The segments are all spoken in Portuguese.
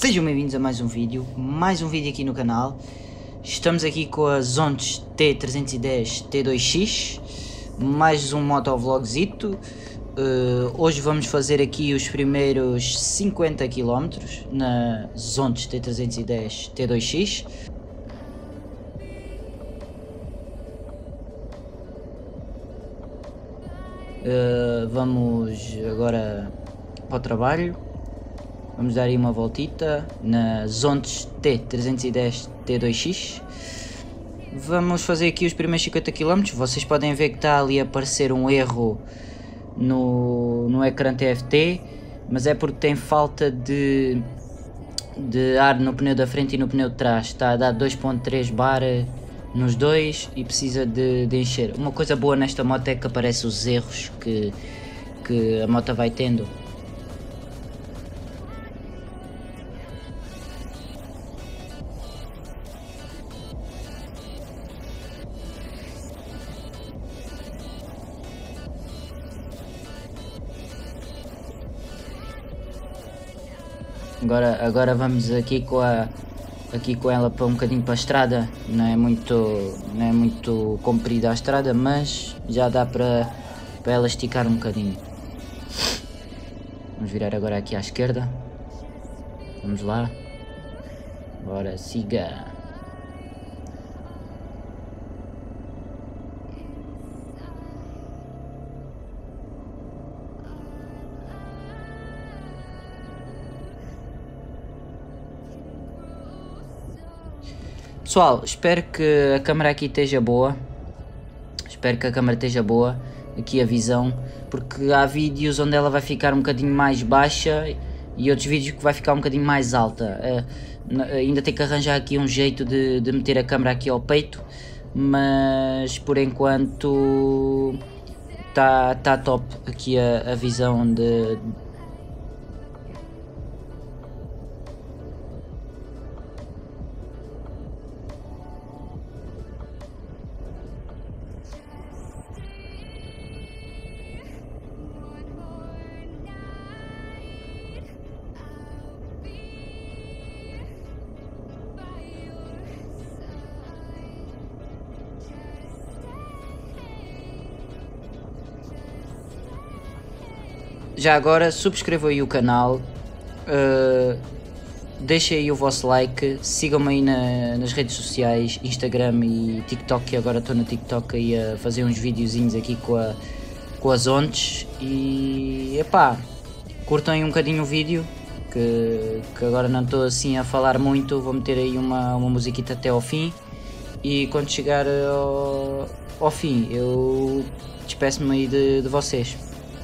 Sejam bem-vindos a mais um vídeo aqui no canal. Estamos aqui com a Zontes T310 T2X, mais um motovlogzito. Hoje vamos fazer aqui os primeiros 50 km na Zontes T310 T2X. Vamos agora para o trabalho. Vamos dar aí uma voltita na Zontes T310 T2X. Vamos fazer aqui os primeiros 50 km. Vocês podem ver que está ali a aparecer um erro no ecrã TFT, mas é porque tem falta de ar no pneu da frente e no pneu de trás. Está a dar 2.3 bar nos dois e precisa de encher. Uma coisa boa nesta moto é que aparece os erros que a moto vai tendo. Agora vamos aqui com ela para um bocadinho para a estrada. Não é muito comprida a estrada, mas já dá para ela esticar um bocadinho. Vamos virar agora aqui à esquerda. Vamos lá. Bora, siga. Pessoal, espero que a câmera aqui esteja boa. Aqui a visão, porque há vídeos onde ela vai ficar um bocadinho mais baixa e outros vídeos que vai ficar um bocadinho mais alta. Ainda tenho que arranjar aqui um jeito de meter a câmera aqui ao peito, mas por enquanto tá top aqui a visão de... Já agora, subscrevam aí o canal, deixem aí o vosso like, sigam-me aí nas redes sociais, Instagram e TikTok, que agora estou no TikTok aí a fazer uns videozinhos aqui com as Zontes. E epá, curtam aí um bocadinho o vídeo, que agora não estou assim a falar muito, vou meter aí uma musiquita até ao fim. E quando chegar ao fim, eu despeço-me aí de vocês.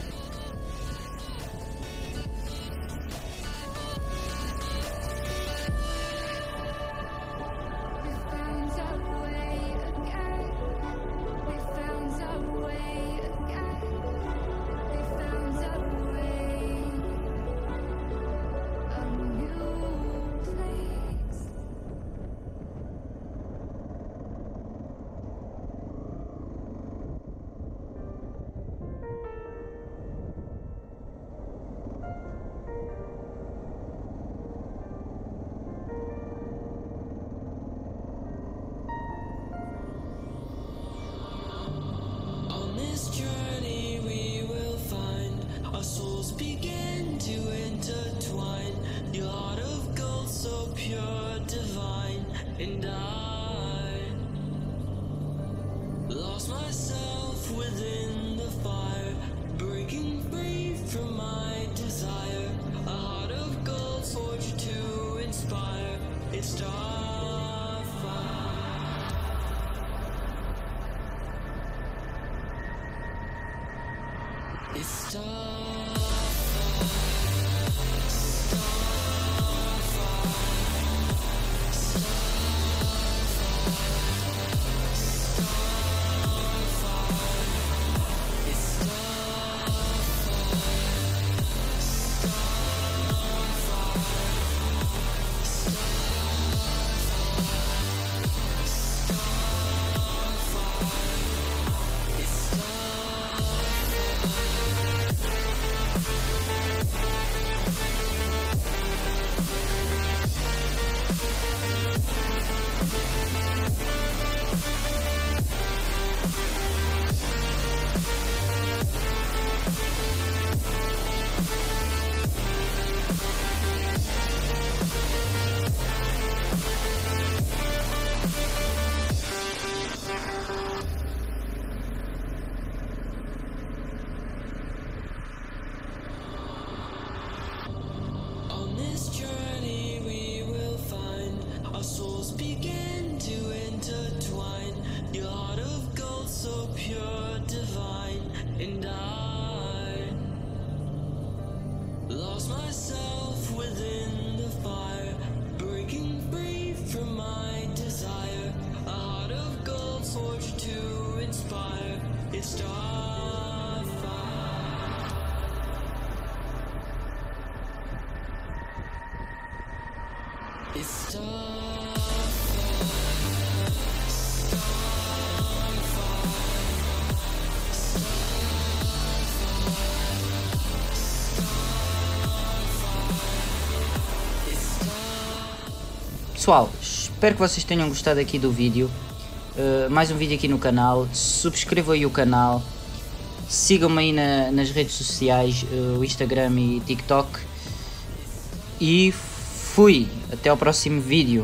And I lost myself within the fire, breaking free from my desire. A heart of gold forged to inspire. It's Starfire. It's Starfire. our souls began to intertwine. Your heart of gold, so pure, divine, and I lost myself within the fire, breaking free from my desire. A heart of gold forged to inspire. It's starfire. It's starfire. Pessoal, espero que vocês tenham gostado aqui do vídeo. Mais um vídeo aqui no canal. Subscrevam aí o canal. Sigam-me aí nas redes sociais, o Instagram e TikTok. E fui! Até ao próximo vídeo.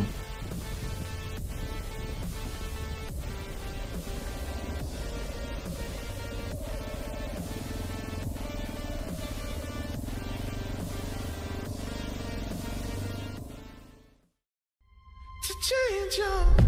To change your